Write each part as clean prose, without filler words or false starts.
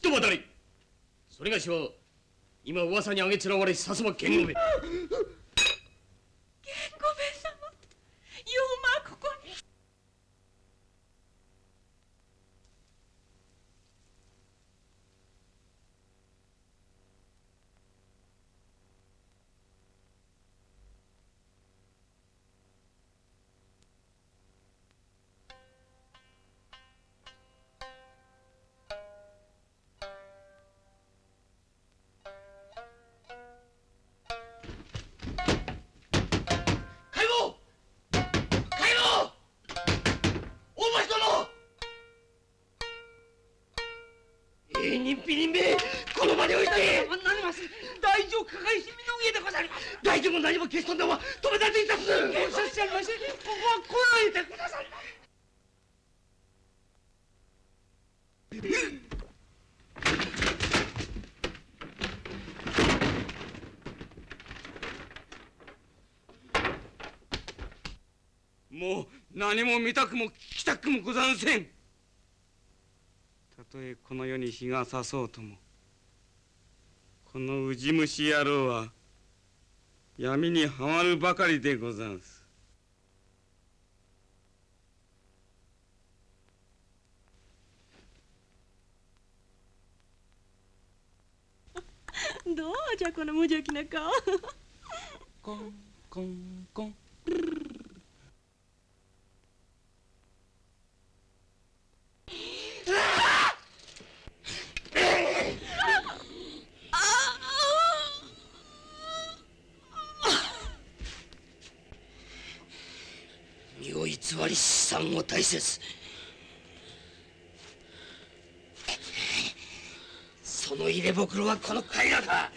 と待たれ。それがしは今噂にあげつらわれし薩摩源吾兵衛。 源吾兵衛様、ようまあここに。 人否人兵衛、この場において。 何ます。大乗加害姫の上でござります。 大丈夫何も消し飛んだは止めたていたす。 検察しありません。ここは来ないでください。もう何も見たくも聞きたくもござんせん。たとえこの世に日が差そうとも、このウジ虫野郎は闇にはまるばかりでござんす。 どうじゃこの無邪気な顔。 コンコンコン。 身を偽り資産を大切。その入れ袋はこの平か。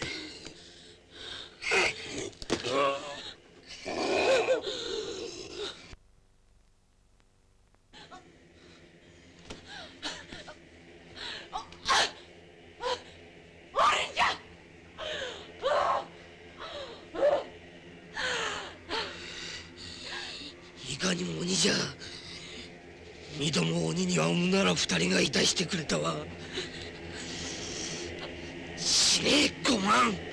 いかにも鬼じゃ。二度も鬼には産むなら二人がいたしてくれたわ。死ねえ5万。